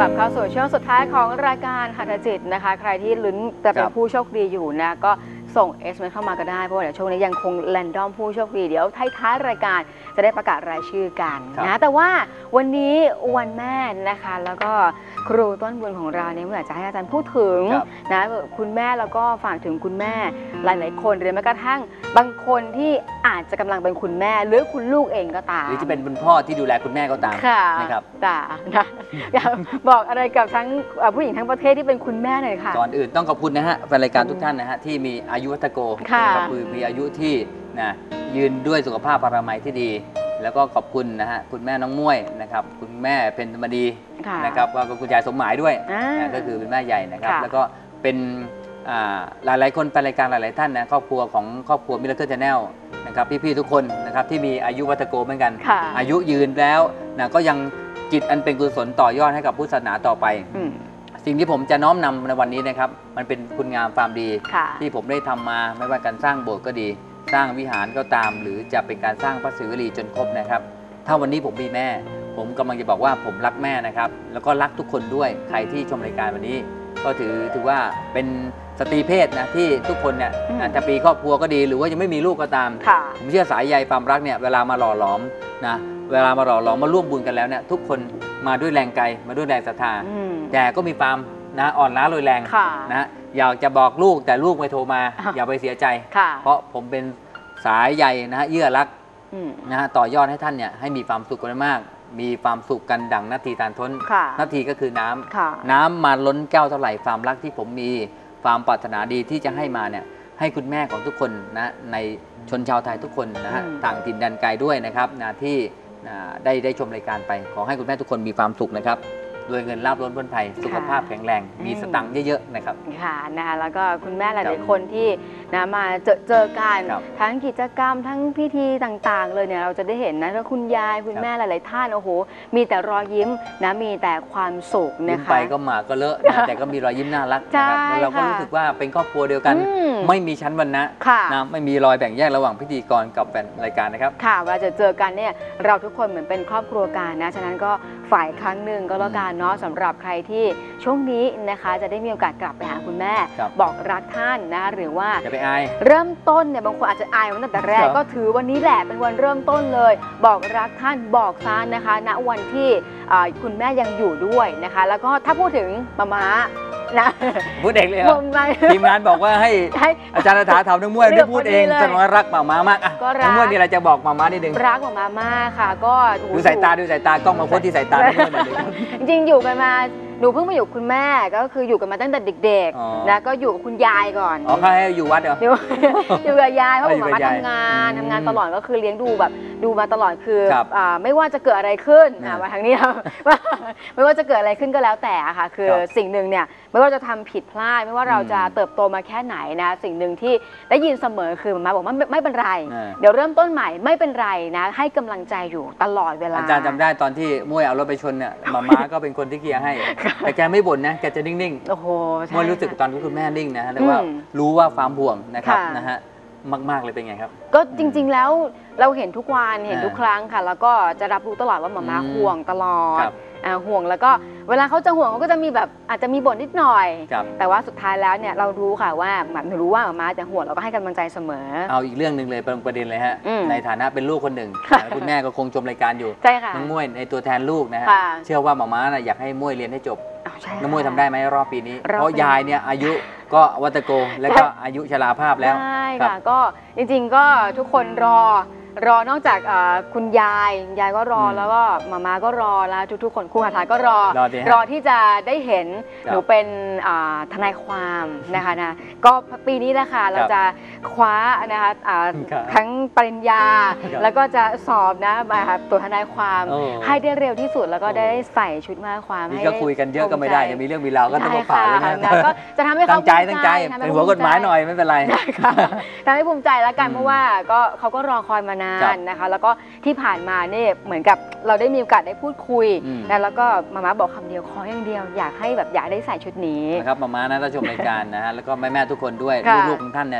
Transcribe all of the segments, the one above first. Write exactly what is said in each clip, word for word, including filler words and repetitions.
ลับเข้าสู่ช่วงสุดท้ายของรายการหัตถจิตนะคะใครที่ลุ้นจะเป็นผู้โชคดีอยู่นะก็ส่ง เอส เอ็ม เอส เข้ามาก็ได้เพราะว่าเดี๋ยวช่วงนี้ยังคงแรนดอมผู้โชคดีเดี๋ยวท้ายๆรายการจะได้ประกาศรายชื่อกันนะแต่ว่าวันนี้วันแม่นะคะแล้วก็ครูต้นบุญของเราเนี่ยอยากจะให้อาจารย์พูดถึงนะคุณแม่แล้วก็ฝากถึงคุณแม่หลายๆคนหรือแม้กระทั่งบางคนที่อาจจะกำลังเป็นคุณแม่หรือคุณลูกเองก็ตามหรือจะเป็นคุณพ่อที่ดูแลคุณแม่ก็ตามนะครับแต่นะอยากบอกอะไรกับทั้งผู้หญิงทั้งประเทศที่เป็นคุณแม่หน่อยค่ะก่อนอื่นต้องขอบคุณนะฮะแฟนรายการทุกท่านนะฮะที่มีอายุวัฒโกก็คือมีอายุที่นะยืนด้วยสุขภาพอนามัยที่ดีแล้วก็ขอบคุณนะฮะคุณแม่น้องม้วยนะครับคุณแม่เพ็ญธรรมดีนะครับว่าคุณยายสมหมายด้วยนะก็คือเป็นแม่ใหญ่นะครับแล้วก็เป็นหลายหลายคนแฟนรายการหลายๆท่านนะครอบครัวของครอบครัวมิราเคิล Channel นะครับพี่ๆทุกคนนะครับที่มีอายุวัฒโกเหมือนกันอายุยืนแล้วนะก็ยังจิตอันเป็นกุศลต่อยอดให้กับพุทธศาสนาต่อไปสิ่งที่ผมจะน้อมนำในวันนี้นะครับมันเป็นคุณงามความดีที่ผมได้ทำมาไม่ว่าการสร้างโบสถ์ก็ดีสร้างวิหารก็ตามหรือจะเป็นการสร้างพระศิวลีจนครบนะครับถ้าวันนี้ผมมีแม่ผมกำลังจะบอกว่าผมรักแม่นะครับแล้วก็รักทุกคนด้วยใครที่ชมรายการวันนี้ก็ถือถือว่าเป็นสตรีเพศนะที่ทุกคนเนี่ยจะปีครอบครัวก็ดีหรือว่ายังไม่มีลูกก็ตามผมเชื่อสายใยความรักเนี่ยเวลามาหล่อหลอมนะเวลามาหล่อหลอมมาร่วมบุญกันแล้วเนี่ยทุกคนมาด้วยแรงใจมาด้วยแรงศรัทธาแต่ก็มีความนะอ่อนล้าลอยแรงนะอยากจะบอกลูกแต่ลูกไม่โทรมาอย่าไปเสียใจเพราะผมเป็นสายใยนะฮะเยื่อรักนะฮะต่อยอดให้ท่านเนี่ยให้มีความสุขกันมากมีความสุขกันดังนาทีทานทนนาทีก็คือน้ำน้ำมาล้นแก้วเท่าไหร่ความรักที่ผมมีความปรารถนาดีที่จะให้มาเนี่ยให้คุณแม่ของทุกคนนะในชนชาวไทยทุกคนนะฮะต่างถิ่นแดนไกลด้วยนะครับนะที่ได้ได้ชมรายการไปขอให้คุณแม่ทุกคนมีความสุขนะครับรวยเงินราบล้นพ้นภัยสุขภาพแข็งแรงมีสตังค์เยอะๆนะครับค่ะนะคะแล้วก็คุณแม่หลายๆคนที่นะมาเจอเจอกันทั้งกิจกรรมทั้งพิธีต่างๆเลยเนี่ยเราจะได้เห็นนะแล้วคุณยายคุณแม่หลายๆท่านโอ้โหมีแต่รอยยิ้มนะมีแต่ความสุขนะคะไปก็หมาก็เลอะแต่ก็มีรอยยิ้มน่ารักนะครับเราก็รู้สึกว่าเป็นครอบครัวเดียวกันไม่มีชั้นวรรณะนะไม่มีรอยแบ่งแยกระหว่างพิธีกรกับแฟนรายการนะครับค่ะเวลาจะเจอกันเนี่ยเราทุกคนเหมือนเป็นครอบครัวกันนะฉะนั้นก็ฝ่ายครั้งหนึ่งก็แล้วกันเนาะสำหรับใครที่ช่วงนี้นะคะจะได้มีโอกาสกลับไปหาคุณแม่บอกรักท่านนะหรือว่าจะไปอายเริ่มต้นเนี่ยบางคนอาจจะอายตั้งแต่แรกก็ถือวันนี้แหละเป็นวันเริ่มต้นเลยบอกรักท่านบอกท่านนะคะณวันที่คุณแม่ยังอยู่ด้วยนะคะแล้วก็ถ้าพูดถึงมาม้านะพูดเองเลยครับทีมงานบอกว่าให้อาจารย์ถาถามน้องม้วยไม่พูดเองจะมารักหมาม้ามากอ่ะน้องม้วยมีอะไรจะบอกหมาม้านิดนึงรักหมาม้ามากค่ะก็ดูสายตาดูสายตากล้องมาโพสที่สายตาน้องม้วยหน่อยจริงๆอยู่กันมาหนูเพิ่งมาอยู่คุณแม่ก็คืออยู่กันมาตั้งแต่เด็กๆนะก็อยู่กับคุณยายก่อนอ๋อให้อยู่วัดเหรออยู่กับยายเพราะผมมาทำงานทำงานตลอดก็คือเลี้ยงดูแบบดูมาตลอดคือไม่ว่าจะเกิดอะไรขึ้นมาทางนี้ว่าไม่ว่าจะเกิดอะไรขึ้นก็แล้วแต่ค่ะคือสิ่งหนึ่งเนี่ยไม่ว่าจะทำผิดพลาดไม่ว่าเราจะเติบโตมาแค่ไหนนะสิ่งหนึ่งที่ได้ยินเสมอคือมาบอกว่าไม่เป็นไรเดี๋ยวเริ่มต้นใหม่ไม่เป็นไรนะให้กำลังใจอยู่ตลอดเวลาอาจารย์จำได้ตอนที่ม้วยเอารถไปชนเนี่ยมาม้าก็เป็นคนที่เคลียร์ให้แต่แกไม่บ่นนะแกจะนิ่งๆโอ้โหม้วยรู้สึกตอนที่คุณแม่นิ่งนะแต่ว่ารู้ว่าความห่วงนะครับนะฮะมากๆเลยเป็นไงครับก็จริงๆแล้วเราเห็นทุกวันเห็นทุกครั้งค่ะแล้วก็จะรับรู้ตลอดว่าหมาม้าห่วงตลอดห่วงแล้วก็เวลาเขาจะห่วงเขาก็จะมีแบบอาจจะมีบ่นนิดหน่อยแต่ว่าสุดท้ายแล้วเนี่ยเรารู้ค่ะว่าหนูรู้ว่าหมาม้าจะห่วงเราก็ให้กำลังใจเสมอเอาอีกเรื่องหนึ่งเลยประเด็นเลยฮะในฐานะเป็นลูกคนหนึ่งคุณแม่ก็คงชมรายการอยู่น้องม้วยในตัวแทนลูกนะฮะเชื่อว่าหมาม้าอยากให้ม้วยเรียนให้จบน้องม้วยทำได้ไหมรอบปีนี้เพราะยายเนี่ยอายุก็วัตโกแล้วก็อายุชราภาพแล้วใช่ค่ะก็จริงๆก็ทุกคนรอรอนอกจากคุณยายยายก็รอแล้วก็มาม่าก็รอแล้วทุกๆคนครูหาทาก็รอรอที่จะได้เห็นหนูเป็นทนายความนะคะนะก็ปีนี้แหละค่ะเราจะคว้านะคะทั้งปริญญาแล้วก็จะสอบนะตัวทนายความให้ได้เร็วที่สุดแล้วก็ได้ใส่ชุดมาความให้ก็คุยกันเยอะก็ไม่ได้ยังมีเรื่องมีราวก็ต้องมาฝากเลยนะก็จะทำให้เขาตั้งใจตั้งใจเป็นหัวกฎหมายหน่อยไม่เป็นไรทำให้ภูมิใจแล้วกันเพราะว่าก็เขาก็รอคอยมานานนะคะแล้วก็ที่ผ่านมาเนี่ยเหมือนกับเราได้มีโอกาสได้พูดคุยนะแล้วก็มาม่าบอกคำเดียวขออย่างเดียวอยากให้แบบอยากได้ใส่ชุดนี้นะครับมาม่านะถ้าชมรายการนะฮะแล้วก็แม่แม่ทุกคนด้วยลูกๆของท่านเนี่ยที่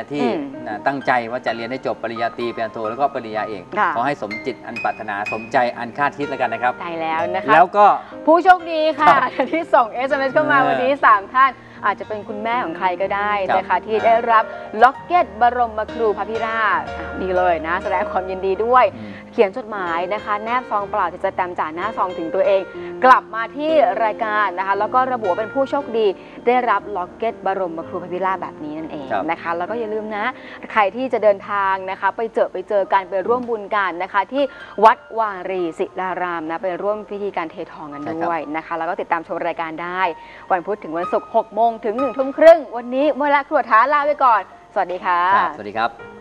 นะตั้งใจว่าจะเรียนให้จบปริญญาตรีปริญญาโทแล้วก็ปริญญาเอกค่ะขอให้สมจิตอันปรารถนาสมใจอันคาดคิดแล้วกันนะครับได้แล้วนะคะแล้วก็ผู้โชคดีค่ะครับที่ส่ง เอส เอ็ม เอส เข้ามาเออวันนี้สามท่านอาจจะเป็นคุณแม่ของใครก็ได้นะครัคะบที่ได้รับล็อกเก็ตบรมครูพระพิราบอ่ะนี่เลยนะแสดงความยินดีด้วยอืมเขียนจดหมายนะคะ แนบซองเปล่าจะแต้มจ่าหน้าซองถึงตัวเอง กลับมาที่รายการนะคะแล้วก็ระบุว่าเป็นผู้โชคดี ได้รับล็อกเก็ตบรมครูพระพิราบแบบนี้นั่นเองครับนะคะแล้วก็อย่าลืมนะ ใครที่จะเดินทางนะคะ ไปเจอไปเจอกันไปร่วมบุญกันนะคะ ที่วัดวารีศิลารามนะไปร่วมพิธีการเททองกันด้วยนะคะ แล้วก็ติดตามชมรายการได้ วันพุธถึงวันศุกร์หกโมงถึงหนึ่งทุ่มครึ่งวันนี้เมื่อละครัวท้าลาไปก่อน สวัสดีค่ะครับสวัสดีครับ